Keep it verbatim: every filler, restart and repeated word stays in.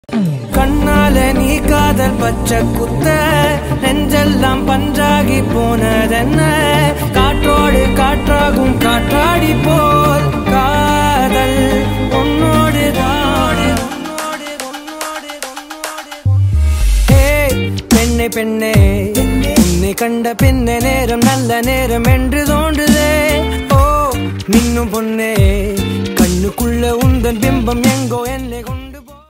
கண்ணால நீ காதல் பச்சை குத்த நெஞ்செல்லாம் பஞ்சாகி போனதென்ன காற்றோடு காற்றாகும் காற்றாடி போல் காதல் உன்னோடு பெண்ணே பெண்ணே உன்னை கண்ட பின்ன நேரம் நல்ல நேரம் என்று தோன்றுதே ஓ மின்னும் பொண்ணே கண்ணுக்குள்ள உந்தன் பிம்பம் எங்கோ என்னை